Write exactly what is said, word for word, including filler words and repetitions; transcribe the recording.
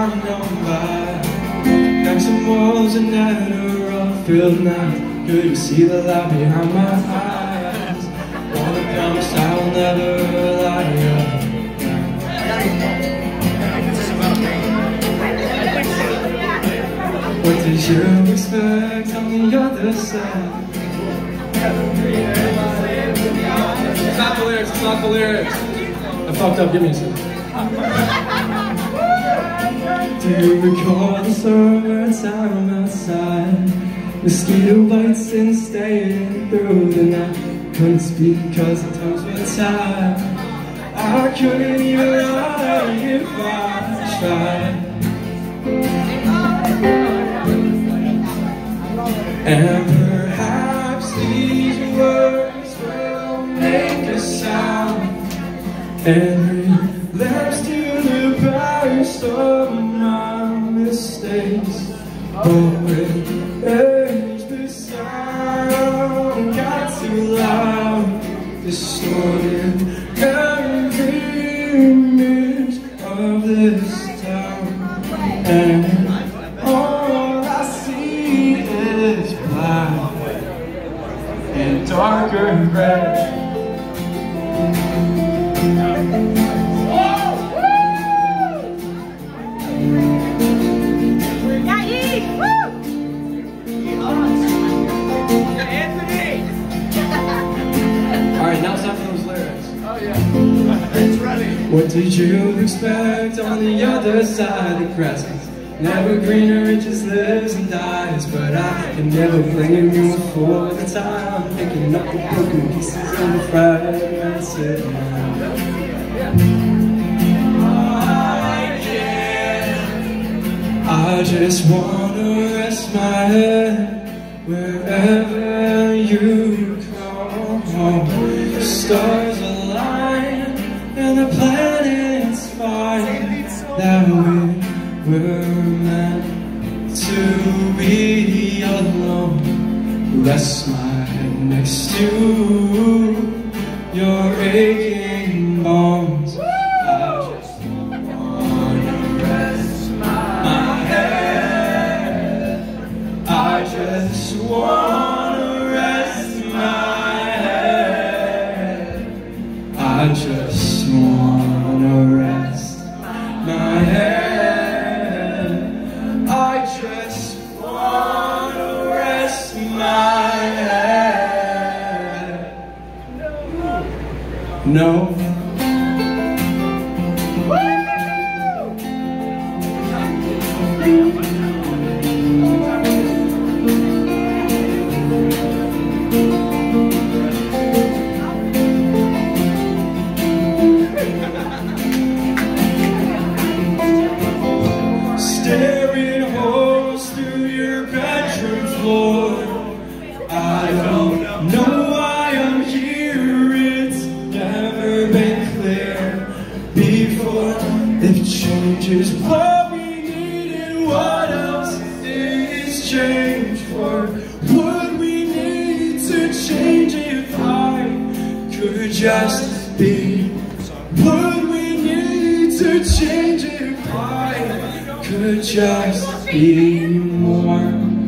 I'm known by. Cracks and walls and Adderall filled night. Could you see the light behind my eyes? Wanna promise I will never lie to you. What did you expect on the other side? It's not the lyrics, it's not the lyrics. I fucked up, give me a second. Do you recall the summer time outside? Mosquito bites and staying through the night. Couldn't speak cause the tongues were tied. I couldn't even lie if I tried. And perhaps these words will make a sound and relapse to the past of my mistakes. But with age, the sound got too loud, distorted every image of this town. And all I see is black and darker gray. What did you expect on the other side? The grass is never greener, it just lives and dies. But I can never blame you for the time picking up the broken pieces and the fragments at night. I can't. I just wanna rest my head wherever you come home. The stars align and the planets find that we were meant to be alone. Rest my head next to your aching bones. I just wanna rest my head. I just wanna rest my head. I just wanna rest my head. I just wanna rest my head. No. Staring holes through your bedroom floor. I don't know why I'm here. It's never been clear before. If change is what we need, and what else is change for? Would we need to change if I could just be? Would we need to change if I could just be more?